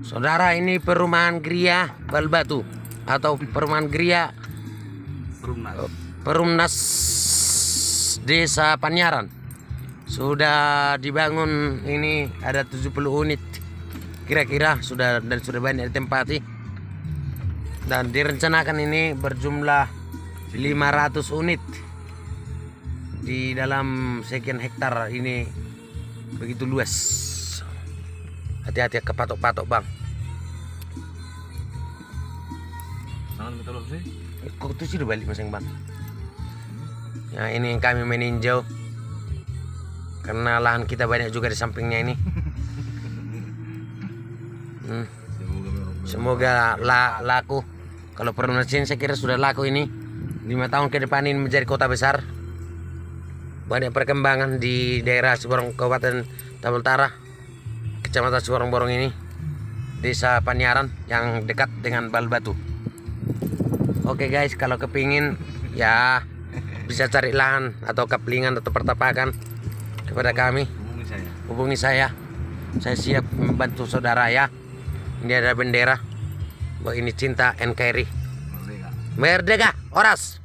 Saudara, ini perumahan Gria Balbatu atau perumahan Gria Perumnas Desa Panyaran. Sudah dibangun, ini ada 70 unit kira-kira, sudah banyak ditempati, dan direncanakan ini berjumlah 500 unit di dalam sekian hektar ini, begitu luas. Hati-hati ke patok-patok, bang. Kok itu sih udah balik masing bang. Ya, ini kami meninjau karena lahan kita banyak juga di sampingnya ini. Semoga laku. Kalau Perumnas ini saya kira sudah laku ini. 5 tahun ke depan ini menjadi kota besar. Banyak perkembangan di daerah Siborong, Kabupaten Tambun Utara, Kecamatan Siborong Borong ini, Desa Panyaran yang dekat dengan Balbatu. Oke guys, kalau kepingin ya bisa cari lahan atau kaplingan atau pertapakan kepada kami, hubungi saya. Saya siap membantu saudara ya. Ini ada bendera bahwa ini cinta NKRI. Merdeka, Oras.